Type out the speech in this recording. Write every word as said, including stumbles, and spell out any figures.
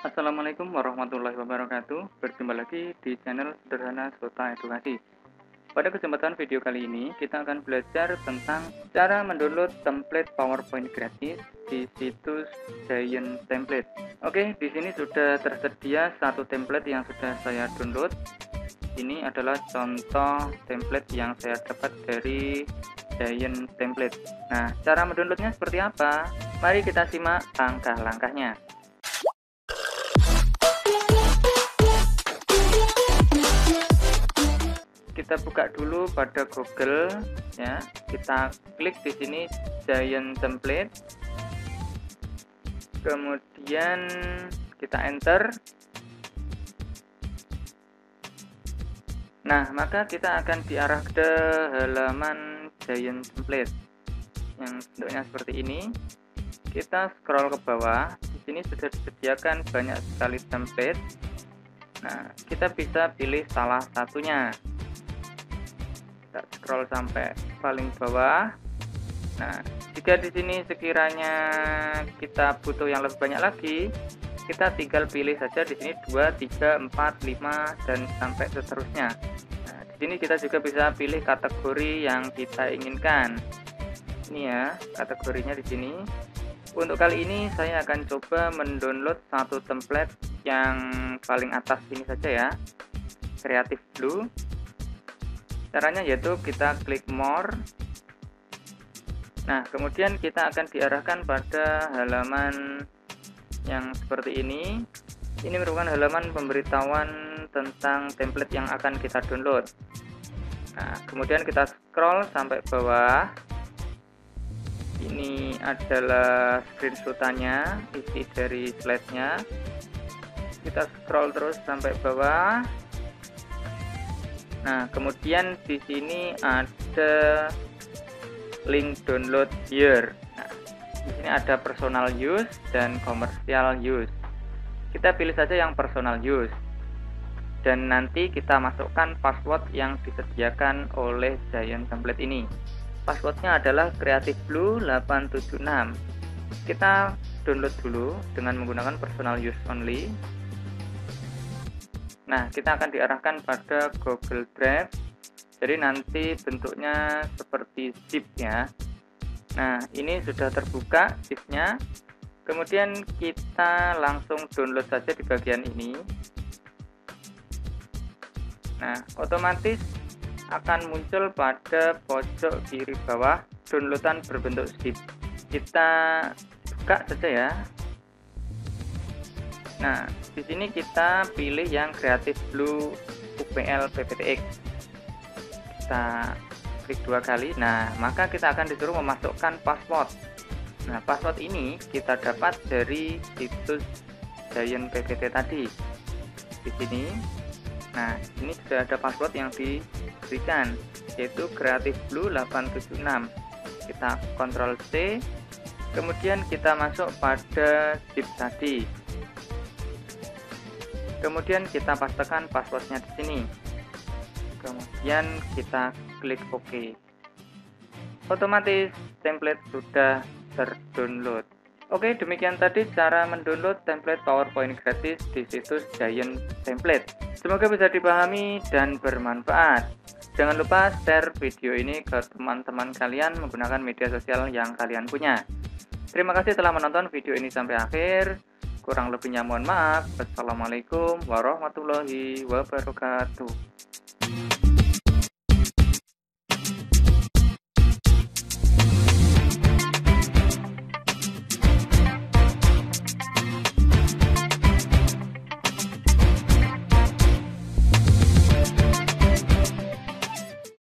Assalamualaikum warahmatullahi wabarakatuh. Berjumpa lagi di channel Sederhana Sota Edukasi. Pada kesempatan video kali ini, kita akan belajar tentang cara mendownload template PowerPoint gratis di situs Giant Template. Oke, di sini sudah tersedia satu template yang sudah saya download. Ini adalah contoh template yang saya dapat dari Giant Template. Nah, cara mendownloadnya seperti apa? Mari kita simak langkah-langkahnya. Kita buka dulu pada Google ya. Kita klik di sini Giant Template. Kemudian kita enter. Nah, maka kita akan diarah ke halaman Giant Template yang bentuknya seperti ini. Kita scroll ke bawah. Di sini sudah disediakan banyak sekali template. Nah, kita bisa pilih salah satunya. Kita scroll sampai paling bawah. Nah, jika di sini sekiranya kita butuh yang lebih banyak lagi, kita tinggal pilih saja di sini dua, tiga, empat, lima dan sampai seterusnya. Nah, di sini kita juga bisa pilih kategori yang kita inginkan. Ini ya, kategorinya di sini. Untuk kali ini saya akan coba mendownload satu template yang paling atas ini saja ya. Creative Blue. Caranya yaitu kita klik more. Nah, kemudian kita akan diarahkan pada halaman yang seperti ini. Ini merupakan halaman pemberitahuan tentang template yang akan kita download. Nah, kemudian kita scroll sampai bawah. Ini adalah screenshotannya, isi dari slide-nya. Kita scroll terus sampai bawah. Nah, kemudian di sini ada link download here. Nah, di sini ada personal use dan commercial use. Kita pilih saja yang personal use. Dan nanti kita masukkan password yang disediakan oleh Giant Template ini. Passwordnya adalah Creative Blue delapan tujuh enam. Kita download dulu dengan menggunakan personal use only. Nah, kita akan diarahkan pada Google Drive. Jadi nanti bentuknya seperti zip ya. Nah, ini sudah terbuka zipnya. Kemudian kita langsung download saja di bagian ini. Nah, otomatis akan muncul pada pojok kiri bawah downloadan berbentuk zip. Kita buka saja ya. Nah, di sini kita pilih yang Creative Blue U P L P P T X. Kita klik dua kali. Nah, maka kita akan disuruh memasukkan password. Nah, password ini kita dapat dari situs Giant P P T tadi. Di sini. Nah, ini sudah ada password yang diberikan, yaitu Creative Blue delapan tujuh enam. Kita Ctrl C. Kemudian kita masuk pada zip tadi. Kemudian kita pastekan passwordnya di sini. Kemudian kita klik OK. Otomatis template sudah terdownload. Oke, demikian tadi cara mendownload template PowerPoint gratis di situs Giant Template. Semoga bisa dipahami dan bermanfaat. Jangan lupa share video ini ke teman-teman kalian menggunakan media sosial yang kalian punya. Terima kasih telah menonton video ini sampai akhir. Kurang lebihnya mohon maaf. Wassalamualaikum warahmatullahi wabarakatuh.